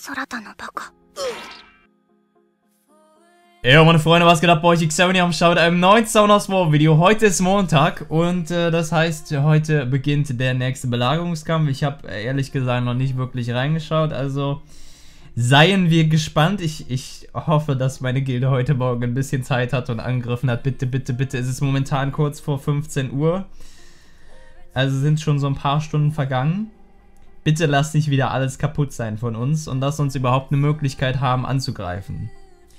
Yo meine Freunde, was geht ab bei euch? Xoni am Start mit einem neuen Soundhouse War Video. Heute ist Montag und das heißt, heute beginnt der nächste Belagerungskampf. Ich habe ehrlich gesagt noch nicht wirklich reingeschaut, also seien wir gespannt. Ich hoffe, dass meine Gilde heute Morgen ein bisschen Zeit hat und angegriffen hat. Bitte, bitte, bitte. Es ist momentan kurz vor 15 Uhr. Also sind schon so ein paar Stunden vergangen. Bitte lasst nicht wieder alles kaputt sein von uns und lasst uns überhaupt eine Möglichkeit haben anzugreifen.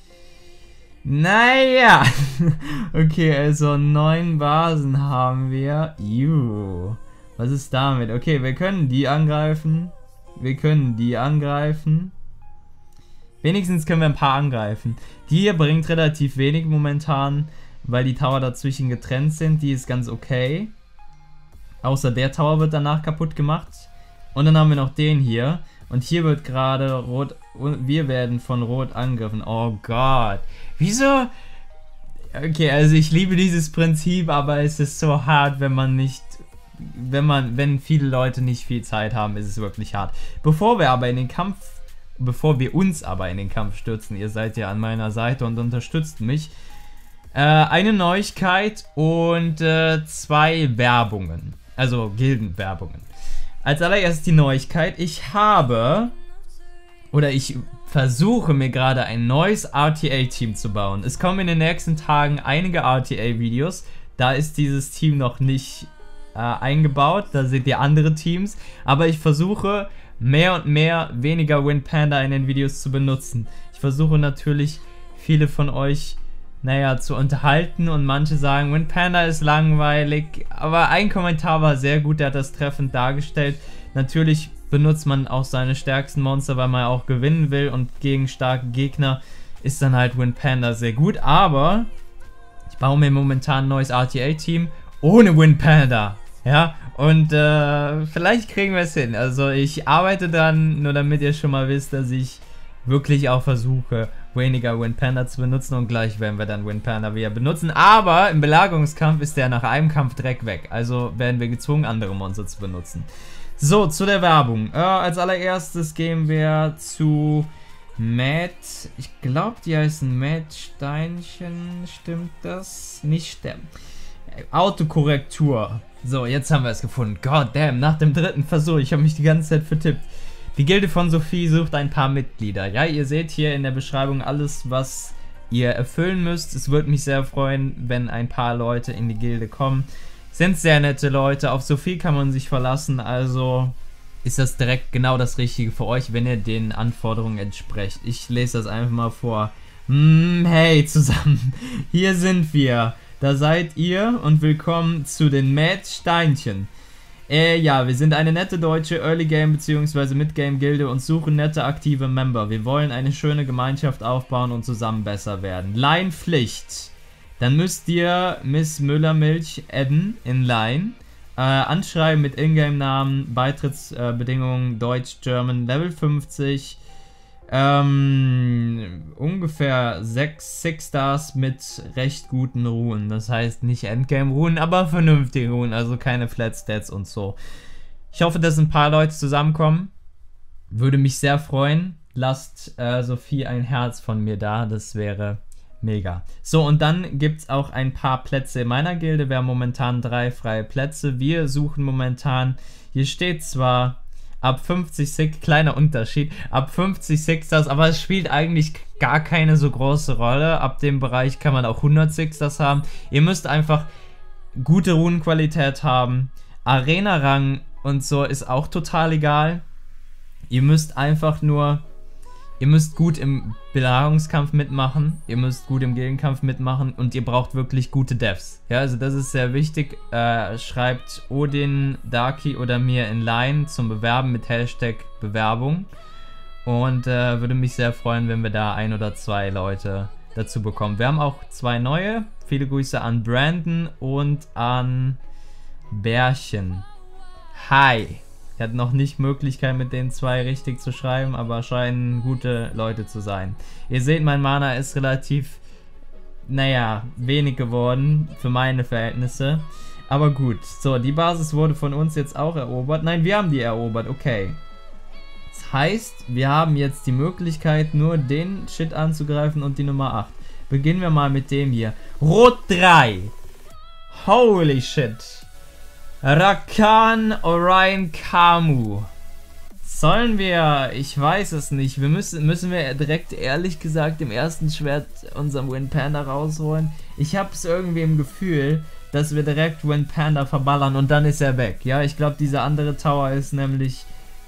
Naja. Okay, also 9 Basen haben wir. Was ist damit? Okay, wir können die angreifen. Wir können die angreifen. Wenigstens können wir ein paar angreifen. Die hier bringt relativ wenig momentan, weil die Tower dazwischen getrennt sind. Die ist ganz okay. Außer der Tower wird danach kaputt gemacht. Und dann haben wir noch den hier. Und hier wird gerade rot. Wir werden von rot angegriffen. Oh Gott. Wieso? Okay, also ich liebe dieses Prinzip, aber es ist so hart, wenn man nicht. Wenn viele Leute nicht viel Zeit haben, ist es wirklich hart. Bevor wir uns aber in den Kampf stürzen, ihr seid ja an meiner Seite und unterstützt mich. Eine Neuigkeit und 2 Werbungen. Also Gildenwerbungen. Als allererstes die Neuigkeit. Ich versuche mir gerade ein neues RTA-Team zu bauen. Es kommen in den nächsten Tagen einige RTA-Videos. Da ist dieses Team noch nicht eingebaut. Da seht ihr andere Teams. Aber ich versuche mehr und mehr weniger WinPanda in den Videos zu benutzen. Ich versuche natürlich viele von euch zu unterhalten und manche sagen, WinPanda ist langweilig, aber ein Kommentar war sehr gut, der hat das treffend dargestellt. Natürlich benutzt man auch seine stärksten Monster, weil man auch gewinnen will und gegen starke Gegner ist dann halt WinPanda sehr gut, aber ich baue mir momentan ein neues RTA-Team ohne WinPanda, ja, und vielleicht kriegen wir es hin. Also ich arbeite dann, nur damit ihr schon mal wisst, dass ich wirklich auch versuche, weniger WinPanda zu benutzen und gleich werden wir dann WinPanda wieder benutzen. Aber im Belagerungskampf ist der nach einem Kampf direkt weg. Also werden wir gezwungen, andere Monster zu benutzen. So, zu der Werbung. Als allererstes gehen wir zu Matt. Ich glaube, die heißen Matt Steinchen. Stimmt das? Nicht stimmt. Autokorrektur. So, jetzt haben wir es gefunden. God damn, nach dem 3. Versuch. Ich habe mich die ganze Zeit vertippt. Die Gilde von Sophie sucht ein paar Mitglieder. Ja, ihr seht hier in der Beschreibung alles, was ihr erfüllen müsst. Es würde mich sehr freuen, wenn ein paar Leute in die Gilde kommen. Sind sehr nette Leute. Auf Sophie kann man sich verlassen. Also ist das direkt genau das Richtige für euch, wenn ihr den Anforderungen entsprecht. Ich lese das einfach mal vor. Hey zusammen, hier sind wir. Da seid ihr und willkommen zu den Mad Steinchen. Ja, wir sind eine nette deutsche Early Game bzw. Mid Game Gilde und suchen nette aktive Member. Wir wollen eine schöne Gemeinschaft aufbauen und zusammen besser werden. Line-Pflicht. Dann müsst ihr Miss Müller-Milch adden in Line. Anschreiben mit Ingame-Namen, Beitrittsbedingungen Deutsch, German, Level 50. Ungefähr 6 Stars mit recht guten Runen. Das heißt nicht Endgame-Runen, aber vernünftige Runen, also keine Flat Stats und so. Ich hoffe, dass ein paar Leute zusammenkommen. Würde mich sehr freuen. Lasst Sophie ein Herz von mir da, das wäre mega. So, und dann gibt es auch ein paar Plätze in meiner Gilde. Wir haben momentan 3 freie Plätze. Wir suchen momentan, hier steht zwar ab 50 kleiner Unterschied, ab 50 Sixers, aber es spielt eigentlich gar keine so große Rolle. Ab dem Bereich kann man auch 100 Sixers haben. Ihr müsst einfach gute Runenqualität haben. Arena-Rang und so ist auch total egal. Ihr müsst einfach nur, ihr müsst gut im Belagerungskampf mitmachen, ihr müsst gut im Gegenkampf mitmachen und ihr braucht wirklich gute Devs. Ja, also das ist sehr wichtig. Schreibt Odin, Darky oder mir in Line zum Bewerben mit Hashtag Bewerbung. Und würde mich sehr freuen, wenn wir da 1 oder 2 Leute dazu bekommen. Wir haben auch 2 neue. Viele Grüße an Brandon und an Bärchen. Hi! Ich hatte noch nicht Möglichkeit, mit den 2 richtig zu schreiben, aber scheinen gute Leute zu sein. Ihr seht, mein Mana ist relativ, wenig geworden für meine Verhältnisse. Aber gut, so, die Basis wurde von uns jetzt auch erobert. Nein, wir haben die erobert, okay. Das heißt, wir haben jetzt die Möglichkeit, nur den Shit anzugreifen und die Nummer 8. Beginnen wir mal mit dem hier. Rot 3. Holy shit. Rakan, Orion, Kamu. Sollen wir, ich weiß es nicht, müssen wir direkt ehrlich gesagt im ersten Schwert unseren Wind Panda rausholen? Ich habe es irgendwie im Gefühl, dass wir direkt Wind Panda verballern und dann ist er weg. Ja, ich glaube, dieser andere Tower ist nämlich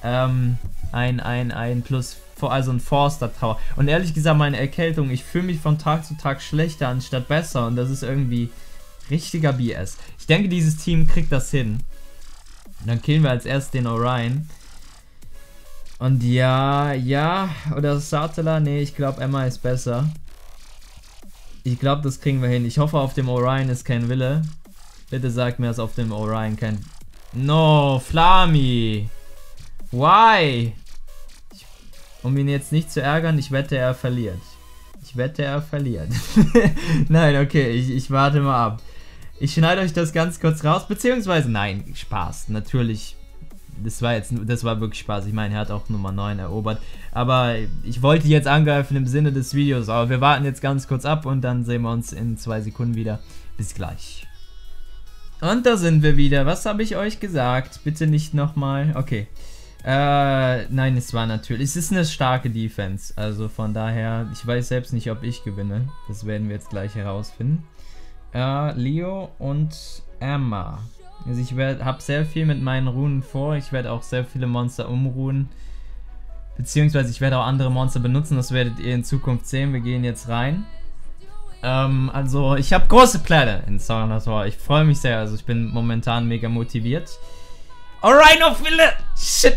ein Plus, also ein Forster Tower. Und ehrlich gesagt, meine Erkältung, ich fühle mich von Tag zu Tag schlechter anstatt besser und das ist irgendwie richtiger BS. Ich denke, dieses Team kriegt das hin. Und dann killen wir als erstes den Orion. Und ja, oder Satella, nee, ich glaube Emma ist besser. Ich glaube, das kriegen wir hin. Ich hoffe, auf dem Orion ist kein Wille. Bitte sag mir, dass auf dem Orion kein... No, Flami! Why? Um ihn jetzt nicht zu ärgern, ich wette, er verliert. Ich wette, er verliert. Nein, okay, ich warte mal ab. Ich schneide euch das ganz kurz raus, beziehungsweise, nein, Spaß, natürlich. Das war wirklich Spaß. Ich meine, er hat auch Nummer 9 erobert. Aber ich wollte jetzt angreifen im Sinne des Videos. Aber wir warten jetzt ganz kurz ab und dann sehen wir uns in 2 Sekunden wieder. Bis gleich. Und da sind wir wieder. Was habe ich euch gesagt? Bitte nicht nochmal. Okay. Nein, es war natürlich. Es ist eine starke Defense. Also von daher, ich weiß selbst nicht, ob ich gewinne. Das werden wir jetzt gleich herausfinden. Leo und Emma. Also ich habe sehr viel mit meinen Runen vor. Ich werde auch sehr viele Monster umruhen. Beziehungsweise ich werde auch andere Monster benutzen. Das werdet ihr in Zukunft sehen. Wir gehen jetzt rein. Also ich habe große Pläne in Song of War. Ich freue mich sehr. Also ich bin momentan mega motiviert. Alright, auf Wille! Shit!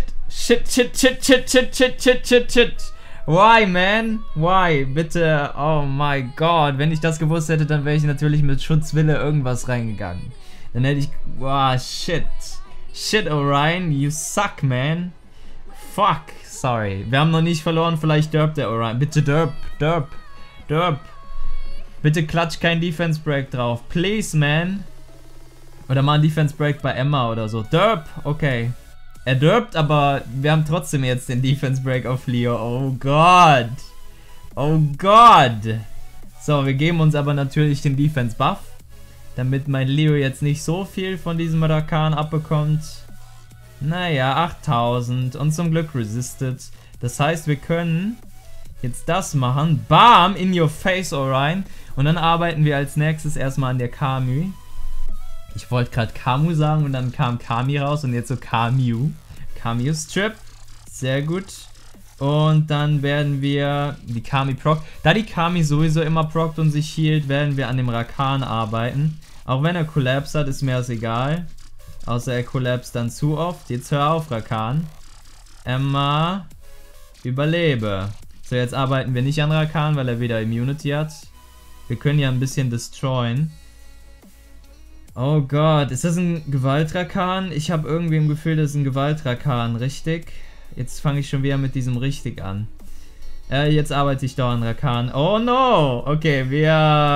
Shit. Why, man? Why? Bitte. Oh my God. Wenn ich das gewusst hätte, dann wäre ich natürlich mit Schutzwille irgendwas reingegangen. Dann hätte ich... Wow, shit. Shit, Orion, you suck, man. Fuck, sorry. Wir haben noch nicht verloren, vielleicht derbt der Orion. Bitte derb. Bitte klatsch kein Defense Break drauf. Please, man. Oder mal ein Defense Break bei Emma oder so. Derb, okay. Er derbt, aber wir haben trotzdem jetzt den Defense Break auf Leo. Oh Gott. Oh Gott. So, wir geben uns aber natürlich den Defense Buff. Damit mein Leo jetzt nicht so viel von diesem Rakan abbekommt. Naja, 8000 und zum Glück resisted. Das heißt, wir können jetzt das machen. Bam, in your face, Orion. Und dann arbeiten wir als nächstes erstmal an der Kami. Ich wollte gerade Kamu sagen und dann kam Kami raus und jetzt so Kamu. Kamu Strip. Sehr gut. Und dann werden wir die Kami proc. Da die Kami sowieso immer prockt und sich healt, werden wir an dem Rakan arbeiten. Auch wenn er Collapse hat, ist mir das egal. Außer er collapst dann zu oft. Jetzt hör auf, Rakan. Emma, überlebe. So, jetzt arbeiten wir nicht an Rakan, weil er wieder Immunity hat. Wir können ja ein bisschen destroyen. Oh Gott, ist das ein Gewaltrakan? Ich habe irgendwie im Gefühl, das ist ein Gewaltrakan, richtig? Jetzt fange ich schon wieder mit diesem richtig an. Jetzt arbeite ich doch an Rakan. Oh no! Okay, wir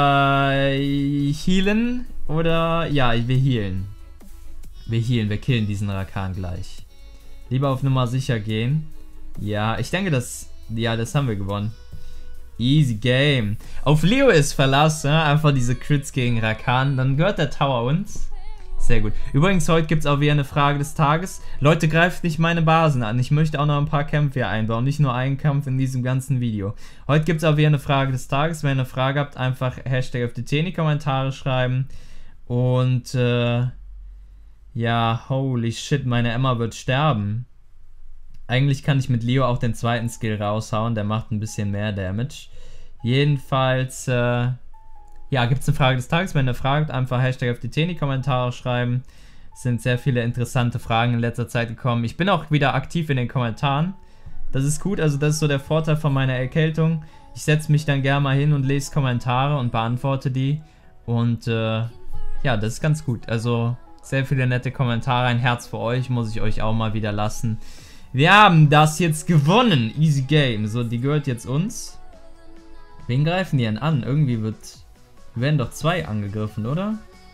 healen oder... Ja, wir healen. Wir killen diesen Rakan gleich. Lieber auf Nummer sicher gehen. Ja, ich denke, das haben wir gewonnen. Easy Game. Auf Leo ist Verlass, ja? Einfach diese Crits gegen Rakan. Dann gehört der Tower uns. Sehr gut. Übrigens, heute gibt es auch wieder eine Frage des Tages. Leute, greift nicht meine Basen an. Ich möchte auch noch ein paar Kämpfe hier einbauen. Nicht nur einen Kampf in diesem ganzen Video. Heute gibt es auch wieder eine Frage des Tages. Wenn ihr eine Frage habt, einfach Hashtag FDT in die Kommentare schreiben. Und, ja, holy shit, meine Emma wird sterben. Eigentlich kann ich mit Leo auch den zweiten Skill raushauen. Der macht ein bisschen mehr Damage. Jedenfalls, ja, gibt es eine Frage des Tages. Wenn ihr fragt, einfach Hashtag FDT in die Kommentare schreiben. Es sind sehr viele interessante Fragen in letzter Zeit gekommen. Ich bin auch wieder aktiv in den Kommentaren. Das ist gut, also das ist so der Vorteil von meiner Erkältung. Ich setze mich dann gerne mal hin und lese Kommentare und beantworte die. Und ja, das ist ganz gut. Also sehr viele nette Kommentare. Ein Herz für euch, muss ich euch auch mal wieder lassen. Wir haben das jetzt gewonnen. Easy Game. So, die gehört jetzt uns. Wen greifen die denn an? Irgendwie werden doch 2 angegriffen, oder?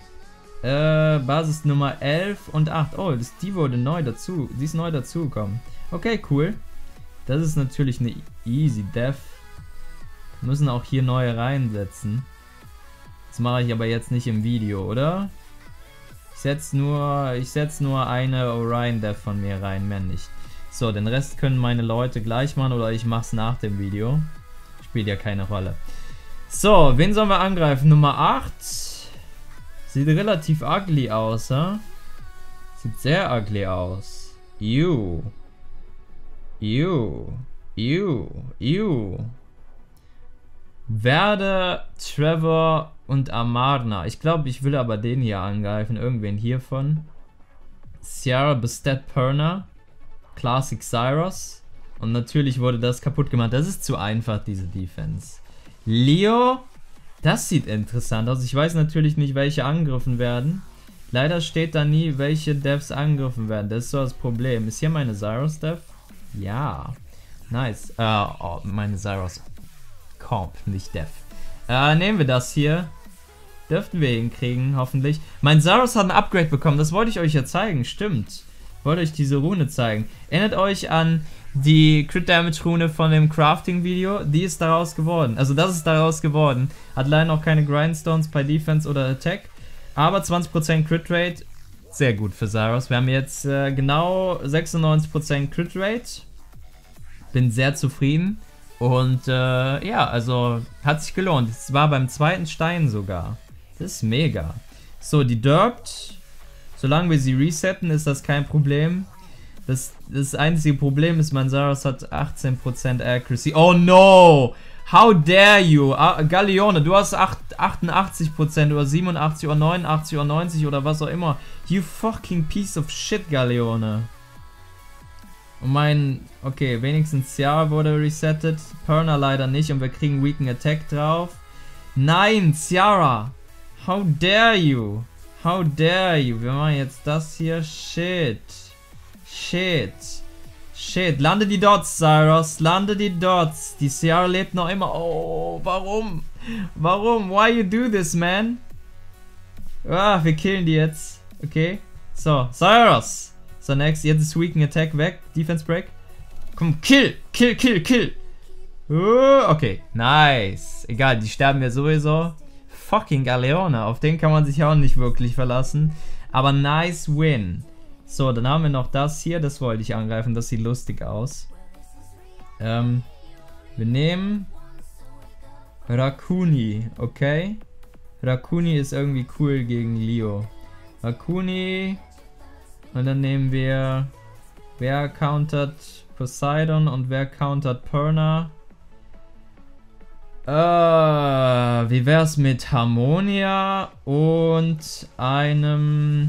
Basis Nummer 11 und 8. Oh, die wurde neu dazu. Sie ist neu dazugekommen. Okay, cool. Das ist natürlich eine easy Dev. Wir müssen auch hier neue reinsetzen. Das mache ich aber jetzt nicht im Video, oder? Ich setze nur eine Orion Dev von mir rein, mehr nicht. So, den Rest können meine Leute gleich machen oder ich mache es nach dem Video. Spielt ja keine Rolle. So, wen sollen wir angreifen? Nummer 8. Sieht relativ ugly aus, ha? Sieht sehr ugly aus. Ew. Ew. Ew. Ew. Werde, Trevor und Amarna. Ich glaube, ich will aber den hier angreifen. Irgendwen hiervon. Ciara, Bastet, Perna. Classic Cyrus. Und natürlich wurde das kaputt gemacht. Das ist zu einfach, diese Defense. Leo. Das sieht interessant aus. Ich weiß natürlich nicht, welche angegriffen werden. Leider steht da nie, welche Devs angegriffen werden. Das ist so das Problem. Ist hier meine Cyrus Dev? Ja. Nice. Oh, meine Cyrus Comp, nicht Dev. Nehmen wir das hier. Dürften wir hinkriegen, hoffentlich. Mein Cyrus hat ein Upgrade bekommen. Das wollte ich euch ja zeigen. Stimmt. Ich wollte euch diese Rune zeigen. Erinnert euch an die Crit Damage Rune von dem Crafting Video. Die ist daraus geworden. Also das ist daraus geworden. Hat leider noch keine Grindstones bei Defense oder Attack. Aber 20% Crit Rate. Sehr gut für Cyrus. Wir haben jetzt genau 96% Crit Rate. Bin sehr zufrieden. Und ja, also hat sich gelohnt. Es war beim zweiten Stein sogar. Das ist mega. So, die Derpt. Solange wir sie resetten, ist das kein Problem. Das einzige Problem ist, mein Cyrus hat 18% Accuracy. Oh no! How dare you? Galeone, du hast 88% oder 87 oder 89 oder 90 oder was auch immer. You fucking piece of shit, Galeone. Und okay, wenigstens Ciara wurde resettet. Perna leider nicht und wir kriegen Weaken Attack drauf. Nein, Ciara! How dare you? How dare you? Wir machen jetzt das hier. Shit. Shit. Shit. Lande die Dots, Cyrus. Lande die Dots. Die Ciara lebt noch immer. Oh, warum? Warum? Why you do this, man? Ah, wir killen die jetzt. Okay. So, Cyrus. So, next. Jetzt ist Weaken Attack weg. Defense Break. Komm, kill. Kill, kill, kill. Okay. Nice. Egal, die sterben ja sowieso. Fucking Galeone. Auf den kann man sich auch nicht wirklich verlassen. Aber nice win. So, dann haben wir noch das hier. Das wollte ich angreifen. Das sieht lustig aus. Wir nehmen Rakuni. Okay. Rakuni ist irgendwie cool gegen Leo. Rakuni. Und dann nehmen wir... Wer countert Poseidon und wer countert Perna? Wie wär's mit Harmonia und einem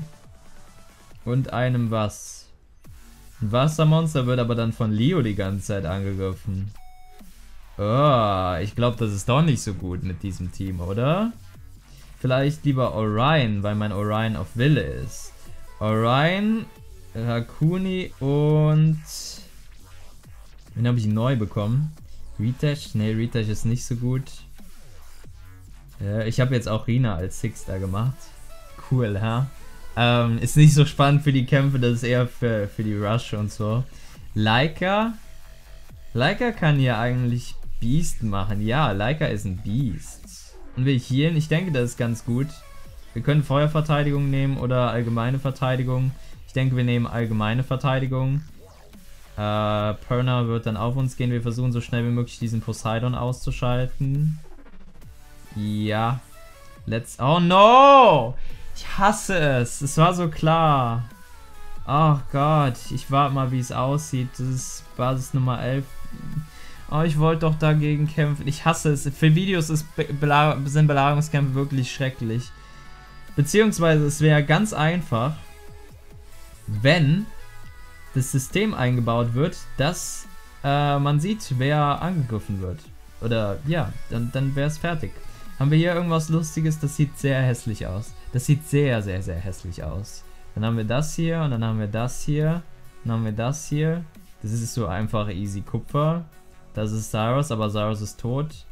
was? Ein Wassermonster wird aber dann von Leo die ganze Zeit angegriffen. Ich glaube, das ist doch nicht so gut mit diesem Team, oder? Vielleicht lieber Orion, weil mein Orion auf Wille ist. Orion, Rakuni und... Wen habe ich neu bekommen? Ritash? Ne, Ritash ist nicht so gut. Ich habe jetzt auch Rina als Sixter gemacht. Cool, ha? Ist nicht so spannend für die Kämpfe, das ist eher für die Rush und so. Laika? Laika kann ja eigentlich Beast machen. Ja, Laika ist ein Beast. Und wir healen, ich denke, das ist ganz gut. Wir können Feuerverteidigung nehmen oder allgemeine Verteidigung. Ich denke, wir nehmen allgemeine Verteidigung. Perna wird dann auf uns gehen. Wir versuchen so schnell wie möglich diesen Poseidon auszuschalten. Ja. Oh no! Ich hasse es. Es war so klar. Oh Gott. Ich warte mal, wie es aussieht. Das ist Basis Nummer 11. Oh, ich wollte doch dagegen kämpfen. Ich hasse es. Für Videos sind Belagerungskämpfe wirklich schrecklich. Beziehungsweise es wäre ganz einfach, wenn das System eingebaut wird, dass man sieht, wer angegriffen wird. Oder ja, dann wäre es fertig. Haben wir hier irgendwas Lustiges? Das sieht sehr hässlich aus. Das sieht sehr, sehr, sehr hässlich aus. Dann haben wir das hier und dann haben wir das hier. Dann haben wir das hier. Das ist so einfach easy Kupfer. Das ist Cyrus, aber Cyrus ist tot.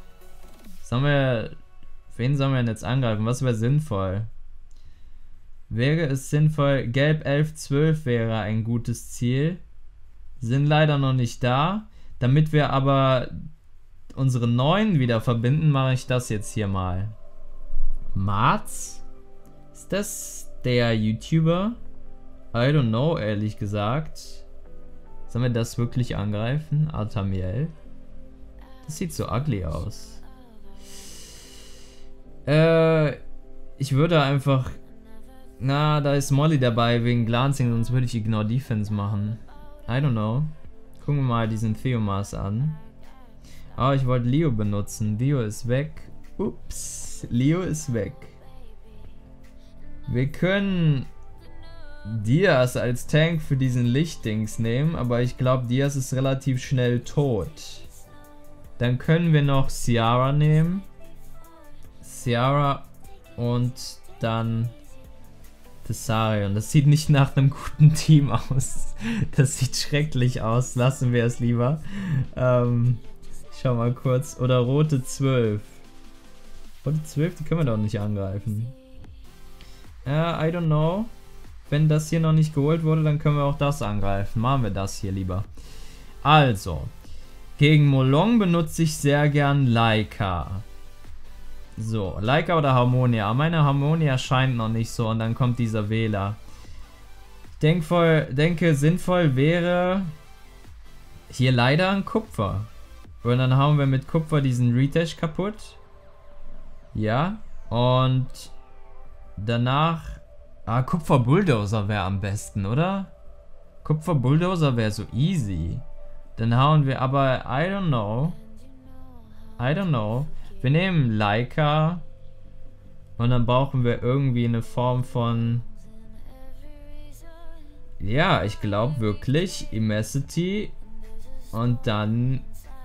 Wen sollen wir denn jetzt angreifen? Was wäre sinnvoll? Wäre es sinnvoll, Gelb 11, 12 wäre ein gutes Ziel. Sind leider noch nicht da. Damit wir aber unsere neuen wieder verbinden, mache ich das jetzt hier mal. Marz? Ist das der YouTuber? I don't know, ehrlich gesagt. Sollen wir das wirklich angreifen? Artamiel? Das sieht so ugly aus. Ich würde einfach... Na, da ist Molly dabei wegen Glancing, sonst würde ich Ignore Defense machen. I don't know. Gucken wir mal diesen Theomas an. Oh, ich wollte Leo benutzen. Leo ist weg. Ups, Leo ist weg. Wir können Diaz als Tank für diesen Lichtdings nehmen, aber ich glaube, Diaz ist relativ schnell tot. Dann können wir noch Ciara nehmen. Ciara und dann Thessarion. Das sieht nicht nach einem guten Team aus. Das sieht schrecklich aus. Lassen wir es lieber. Ich schau mal kurz. Oder rote 12. Rote 12, die können wir doch nicht angreifen. I don't know. Wenn das hier noch nicht geholt wurde, dann können wir auch das angreifen. Machen wir das hier lieber. Also. Gegen Molong benutze ich sehr gern Leica. So, Leica oder Harmonia. Meine Harmonia scheint noch nicht so und dann kommt dieser Wähler. Ich denke, sinnvoll wäre hier leider ein Kupfer. Und dann hauen wir mit Kupfer diesen Retash kaputt. Ja, und danach... Kupfer Bulldozer wäre am besten, oder? Kupfer Bulldozer wäre so easy. Dann hauen wir aber, I don't know. Wir nehmen Leica. Und dann brauchen wir irgendwie eine Form von... Ja, ich glaube wirklich Immensity. Und dann...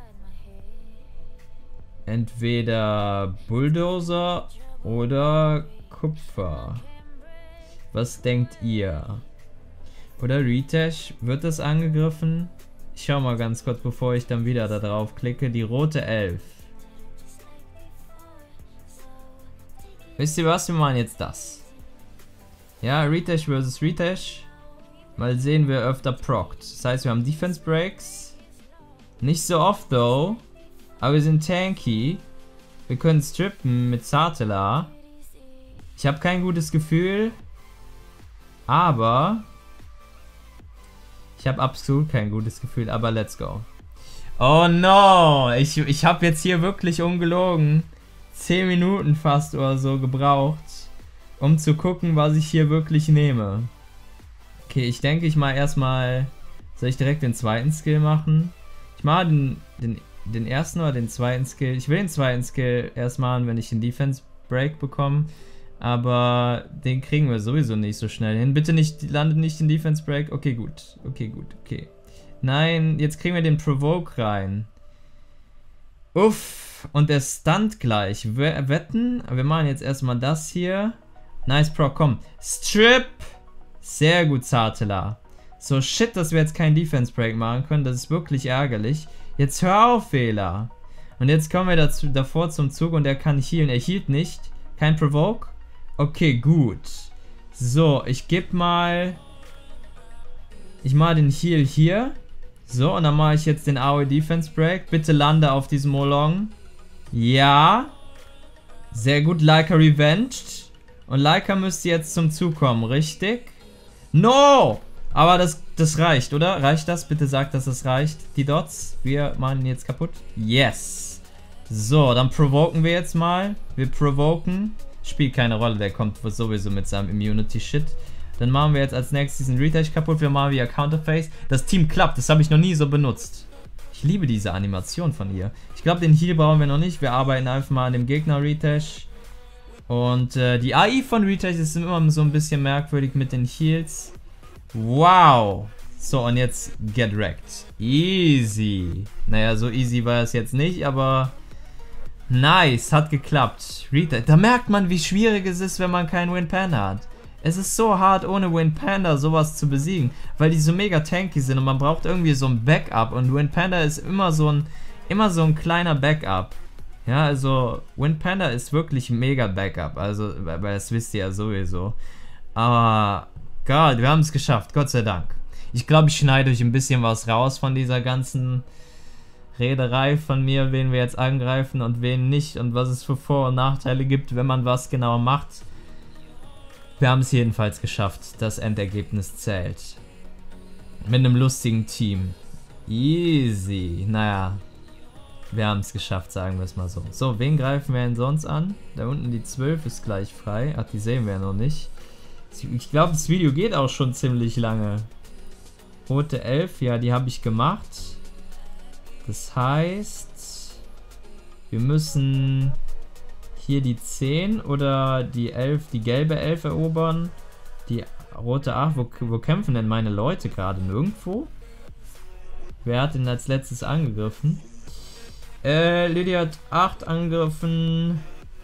Entweder Bulldozer oder Kupfer. Was denkt ihr? Oder Retash? Wird das angegriffen? Ich schau mal ganz kurz, bevor ich dann wieder da drauf klicke. Die rote 11. Wisst ihr was? Wir machen jetzt das. Ja, Retash versus Retash. Mal sehen, wer öfter prockt. Das heißt, wir haben Defense Breaks. Nicht so oft, though. Aber wir sind tanky. Wir können strippen mit Sartela. Ich habe kein gutes Gefühl. Aber... Ich habe absolut kein gutes Gefühl, aber let's go. Oh no! Ich habe jetzt hier wirklich ungelogen 10 Minuten fast oder so gebraucht, um zu gucken, was ich hier wirklich nehme. Okay, ich denke, ich mal erstmal... Soll ich direkt den zweiten Skill machen? Ich mache den ersten oder den zweiten Skill. Ich will den zweiten Skill erst machen, wenn ich den Defense Break bekomme. Aber den kriegen wir sowieso nicht so schnell hin. Bitte nicht, landet nicht in Defense Break. Okay, gut. Okay. Nein, jetzt kriegen wir den Provoke rein. Uff. Und der stunt gleich. Wetten? Wir machen jetzt erstmal das hier. Nice Proc, komm. Strip. Sehr gut, Sartela. So, shit, dass wir jetzt keinen Defense Break machen können. Das ist wirklich ärgerlich. Jetzt hör auf, Fehler. Und jetzt kommen wir davor zum Zug und er kann healen. Er healt nicht. Kein Provoke. Okay, gut. So, ich gebe mal... Ich mache den Heal hier. So, und dann mache ich jetzt den AOE Defense Break. Bitte lande auf diesem Molong. Ja. Sehr gut, Leica revenged. Und Leica müsste jetzt zum Zug kommen, richtig? No! Aber das reicht, oder? Reicht das? Bitte sagt, dass das reicht. Die Dots, wir machen ihn jetzt kaputt. Yes. So, dann provoken wir jetzt mal. Wir provoken. Spielt keine Rolle, der kommt sowieso mit seinem Immunity-Shit. Dann machen wir jetzt als nächstes diesen Retash kaputt. Wir machen wieder Counterface. Das Team klappt, das habe ich noch nie so benutzt. Ich liebe diese Animation von ihr. Ich glaube, den Heal brauchen wir noch nicht. Wir arbeiten einfach mal an dem Gegner Retash. Und die AI von Retash ist immer so ein bisschen merkwürdig mit den Heals. Wow. So, und jetzt get wrecked. Easy. Naja, so easy war es jetzt nicht, aber... Nice, hat geklappt. Retash. Da merkt man, wie schwierig es ist, wenn man keinen Wind Panda hat. Es ist so hart, ohne Wind Panda sowas zu besiegen, weil die so mega tanky sind und man braucht irgendwie so ein Backup und Wind Panda ist immer so ein kleiner Backup. Ja, also Wind Panda ist wirklich mega Backup, also, weil das wisst ihr ja sowieso. Aber, Gott, wir haben es geschafft, Gott sei Dank. Ich glaube, ich schneide euch ein bisschen was raus von dieser ganzen Rederei von mir, wen wir jetzt angreifen und wen nicht und was es für Vor- und Nachteile gibt, wenn man was genau macht. Wir haben es jedenfalls geschafft. Das Endergebnis zählt. Mit einem lustigen Team. Easy. Naja, wir haben es geschafft, sagen wir es mal so. So, wen greifen wir denn sonst an? Da unten die 12 ist gleich frei. Ach, die sehen wir ja noch nicht. Ich glaube, das Video geht auch schon ziemlich lange. Rote 11, ja, die habe ich gemacht. Das heißt, wir müssen hier die 10 oder die 11, die gelbe 11 erobern. Die rote 8, wo kämpfen denn meine Leute gerade? Nirgendwo? Wer hat denn als letztes angegriffen? Lydia hat 8 angegriffen.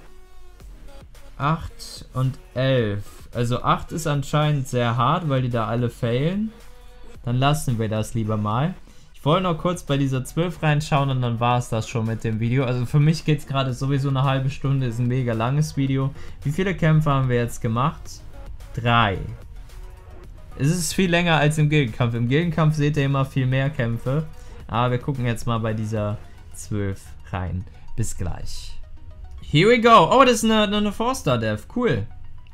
8 und 11. Also 8 ist anscheinend sehr hart, weil die da alle failen. Dann lassen wir das lieber mal. Ich wollte noch kurz bei dieser 12 reinschauen und dann war es das schon mit dem Video. Also für mich geht es gerade sowieso eine halbe Stunde, ist ein mega langes Video. Wie viele Kämpfe haben wir jetzt gemacht? 3. Es ist viel länger als im Gildenkampf. Im Gildenkampf seht ihr immer viel mehr Kämpfe. Aber wir gucken jetzt mal bei dieser 12 rein. Bis gleich. Here we go. Oh, das ist eine 4-Star-Dev. Cool.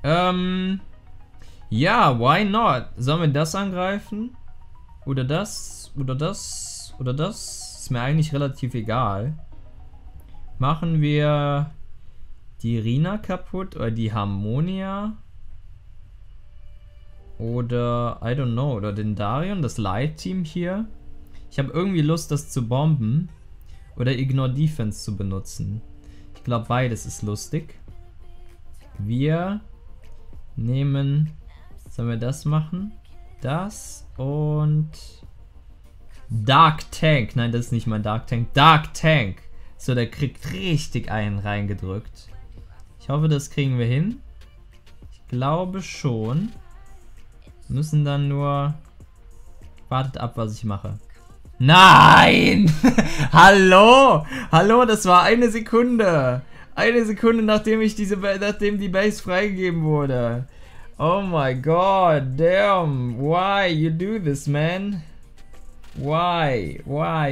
Ja, why not? Sollen wir das angreifen? Oder das? Oder das? Oder das? Ist mir eigentlich relativ egal. Machen wir die Rina kaputt oder die Harmonia? Oder, I don't know, oder den Darion, das Light-Team hier. Ich habe irgendwie Lust, das zu bomben. Oder Ignore Defense zu benutzen. Ich glaube, beides ist lustig. Wir nehmen, sollen wir das machen? Das und Dark Tank. Nein, das ist nicht mein Dark Tank. Dark Tank. So, der kriegt richtig einen reingedrückt. Ich hoffe, das kriegen wir hin. Ich glaube schon. Wir müssen dann nur... Wartet ab, was ich mache. Nein! Hallo! Hallo, das war eine Sekunde. Eine Sekunde, nachdem die Base freigegeben wurde. Oh my god, damn. Why you do this, man? Why?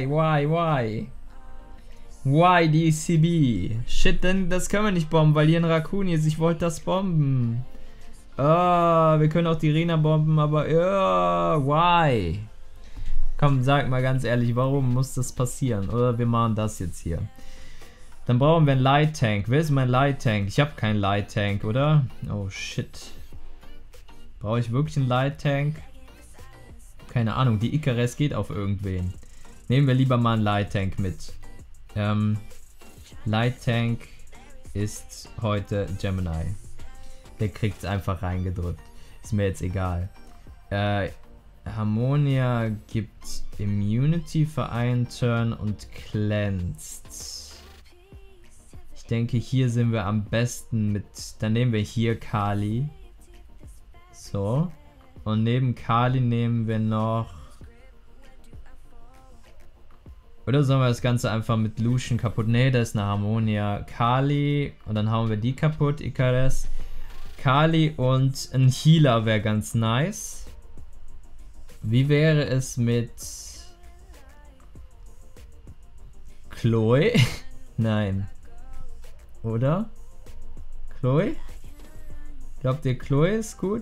Why DCB? Shit, denn das können wir nicht bomben, weil hier ein Raccoon ist. Ich wollte das bomben. Wir können auch die Rena bomben, aber why? Komm, sag mal ganz ehrlich, warum muss das passieren? Oder wir machen das jetzt hier. Dann brauchen wir einen Light Tank. Wer ist mein Light Tank? Ich habe keinen Light Tank, oder? Oh shit. Brauche ich wirklich einen Light Tank? Keine Ahnung, die Icarus geht auf irgendwen. Nehmen wir lieber mal einen Light Tank mit. Light Tank ist heute Gemini. Der kriegt es einfach reingedrückt. Ist mir jetzt egal. Harmonia gibt Immunity für einen Turn und Cleansed. Ich denke, hier sind wir am besten mit... Dann nehmen wir hier Kali. So. Und neben Kali nehmen wir noch... Oder sollen wir das Ganze einfach mit Lucian kaputt... Ne, da ist eine Harmonia. Kali. Und dann hauen wir die kaputt, Icarus. Kali und ein Healer wäre ganz nice. Wie wäre es mit Chloe? Nein. Oder? Chloe? Glaubt ihr, Chloe ist gut?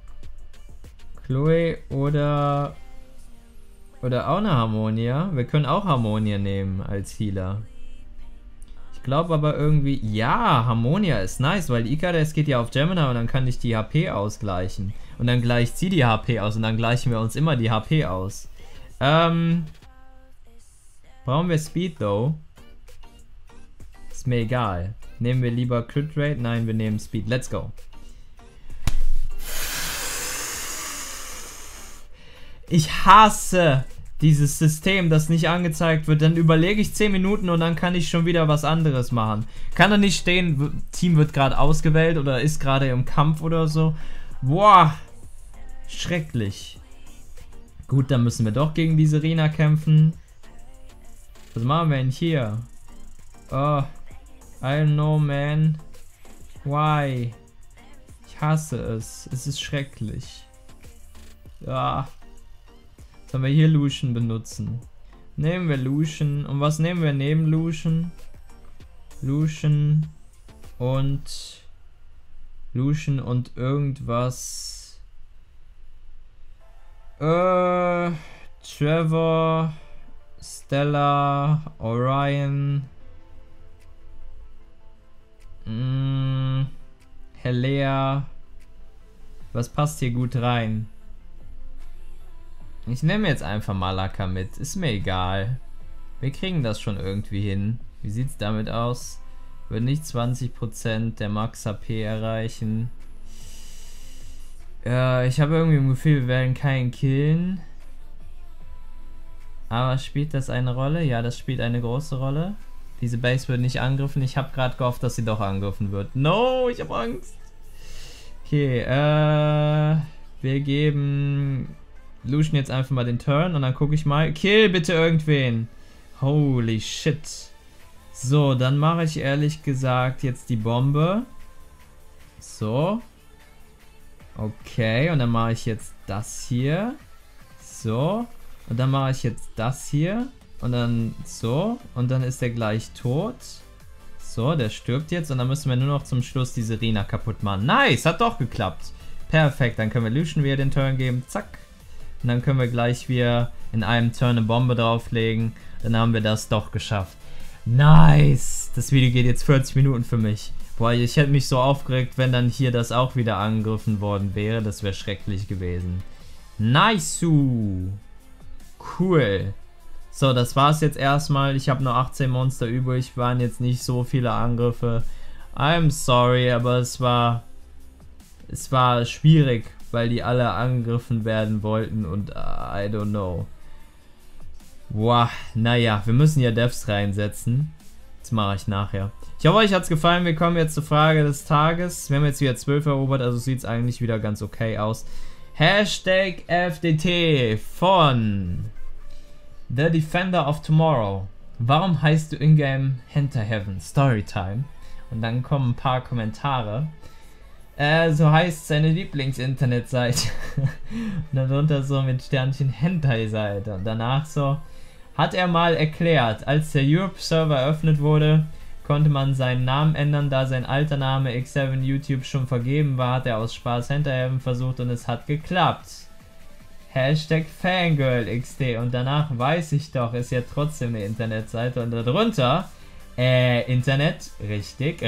Chloe oder auch eine Harmonia? Wir können auch Harmonia nehmen als Healer. Ich glaube aber irgendwie, ja, Harmonia ist nice, weil Icarus geht ja auf Gemini und dann kann ich die HP ausgleichen. Und dann gleicht sie die HP aus und dann gleichen wir uns immer die HP aus. Brauchen wir Speed, though? Ist mir egal. Nehmen wir lieber Crit Rate? Nein, wir nehmen Speed. Let's go. Ich hasse dieses System, das nicht angezeigt wird. Dann überlege ich 10 Minuten und dann kann ich schon wieder was anderes machen. Kann da nicht stehen, Team wird gerade ausgewählt oder ist gerade im Kampf oder so. Boah, schrecklich. Gut, dann müssen wir doch gegen diese Rena kämpfen. Was machen wir denn hier? Oh, I don't know, man. Why? Ich hasse es. Es ist schrecklich. Ja. Sollen wir hier Lucian benutzen? Nehmen wir Lucian. Und was nehmen wir neben Lucian? Lucian und irgendwas. Trevor, Stella, Orion, Helea. Was passt hier gut rein? Ich nehme jetzt einfach Malaka mit. Ist mir egal. Wir kriegen das schon irgendwie hin. Wie sieht's damit aus? Wird nicht 20% der Max HP erreichen. Ich habe irgendwie ein Gefühl, wir werden keinen killen. Aber spielt das eine Rolle? Ja, das spielt eine große Rolle. Diese Base wird nicht angegriffen. Ich habe gerade gehofft, dass sie doch angegriffen wird. No, ich habe Angst. Okay, wir geben Lucian jetzt einfach mal den Turn und dann gucke ich mal. Kill bitte irgendwen. Holy shit. So, dann mache ich ehrlich gesagt jetzt die Bombe. So. Okay, und dann mache ich jetzt das hier. So. Und dann mache ich jetzt das hier. Und dann so. Und dann ist der gleich tot. So, der stirbt jetzt. Und dann müssen wir nur noch zum Schluss diese Rina kaputt machen. Nice, hat doch geklappt. Perfekt, dann können wir Lucian wieder den Turn geben. Zack. Und dann können wir gleich wieder in einem Turn eine Bombe drauflegen. Dann haben wir das doch geschafft. Nice. Das Video geht jetzt 40 Minuten für mich. Boah, ich hätte mich so aufgeregt, wenn dann hier das auch wieder angegriffen worden wäre. Das wäre schrecklich gewesen. Nice. Cool. So, das war's jetzt erstmal. Ich habe nur 18 Monster übrig. Waren jetzt nicht so viele Angriffe. I'm sorry, aber es war schwierig, weil die alle angegriffen werden wollten und I don't know. Wow, naja, wir müssen ja Devs reinsetzen. Das mache ich nachher. Ich hoffe, euch hat es gefallen. Wir kommen jetzt zur Frage des Tages. Wir haben jetzt wieder 12 erobert, also sieht es eigentlich wieder ganz okay aus. Hashtag FDT von The Defender of Tomorrow. Warum heißt du in-game Hentai Heaven Storytime? Und dann kommen ein paar Kommentare. So heißt seine Lieblings-Internetseite. Und darunter so mit Sternchen Hentai-Seite. Und danach so, hat er mal erklärt, als der Europe-Server eröffnet wurde, konnte man seinen Namen ändern, da sein alter Name X7 YouTube schon vergeben war, hat er aus Spaß Hentai Heaven versucht und es hat geklappt. Hashtag FangirlXD. Und danach weiß ich doch, ist ja trotzdem eine Internetseite. Und darunter Internet, richtig.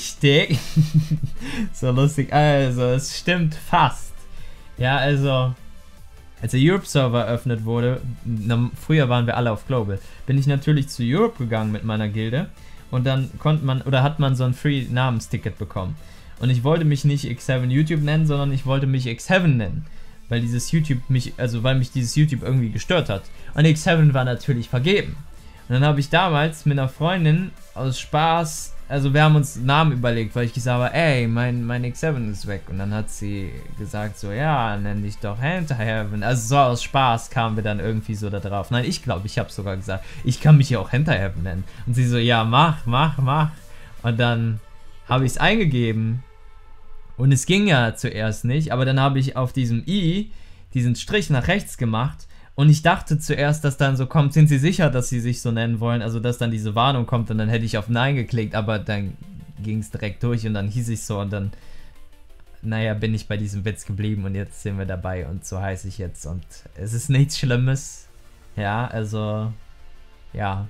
So lustig, also es stimmt fast. Ja, also als der Europe-Server eröffnet wurde, früher waren wir alle auf Global, bin ich natürlich zu Europe gegangen mit meiner Gilde und dann konnte man, oder hat man so ein Free-Namensticket bekommen. Und ich wollte mich nicht X7 YouTube nennen, sondern ich wollte mich X7 nennen, weil dieses YouTube weil mich dieses YouTube irgendwie gestört hat. Und X7 war natürlich vergeben. Und dann habe ich damals mit einer Freundin aus Spaß, also wir haben uns Namen überlegt, weil ich gesagt habe, ey, mein X7 ist weg. Und dann hat sie gesagt so, ja, nenn dich doch Hentai Heaven. Also so aus Spaß kamen wir dann irgendwie so da drauf. Nein, ich glaube, ich habe sogar gesagt, ich kann mich ja auch Hentai Heaven nennen. Und sie so, ja, mach. Und dann habe ich es eingegeben. Und es ging ja zuerst nicht, aber dann habe ich auf diesem i diesen Strich nach rechts gemacht. Und ich dachte zuerst, dass dann so kommt, sind Sie sicher, dass Sie sich so nennen wollen? Also, dass dann diese Warnung kommt und dann hätte ich auf Nein geklickt, aber dann ging es direkt durch und dann hieß ich so und dann, naja, bin ich bei diesem Witz geblieben und jetzt sind wir dabei und so heiße ich jetzt und es ist nichts Schlimmes. Ja, also, ja.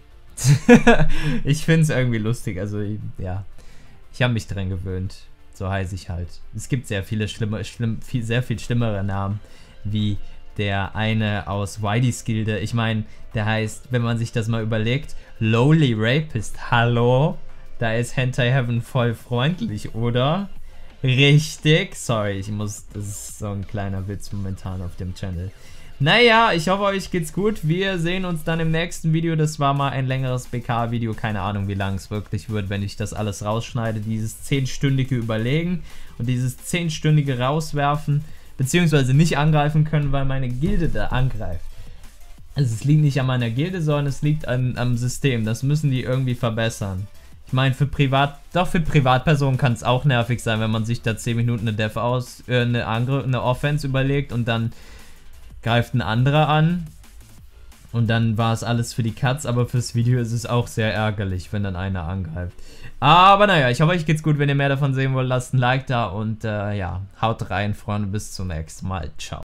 Ich finde es irgendwie lustig, also, ja. Ich habe mich dran gewöhnt. So heiße ich halt. Es gibt sehr viele sehr viel schlimmere Namen, wie der eine aus Whiteys Gilde. Ich meine, der heißt, wenn man sich das mal überlegt, Lowly Rapist. Hallo? Da ist Hentai Heaven voll freundlich, oder? Richtig. Sorry, das ist so ein kleiner Witz momentan auf dem Channel. Naja, ich hoffe, euch geht's gut. Wir sehen uns dann im nächsten Video. Das war mal ein längeres BK-Video. Keine Ahnung, wie lang es wirklich wird, wenn ich das alles rausschneide. Dieses 10-stündige Überlegen und dieses 10-stündige Rauswerfen. Beziehungsweise nicht angreifen können, weil meine Gilde da angreift. Also es liegt nicht an meiner Gilde, sondern es liegt am System. Das müssen die irgendwie verbessern. Ich meine, für Privatpersonen kann es auch nervig sein, wenn man sich da 10 Minuten eine Offense überlegt und dann greift ein anderer an. Und dann war es alles für die Katz, aber fürs Video ist es auch sehr ärgerlich, wenn dann einer angreift. Aber naja, ich hoffe, euch geht's gut. Wenn ihr mehr davon sehen wollt, lasst ein Like da und ja, haut rein, Freunde. Bis zum nächsten Mal. Ciao.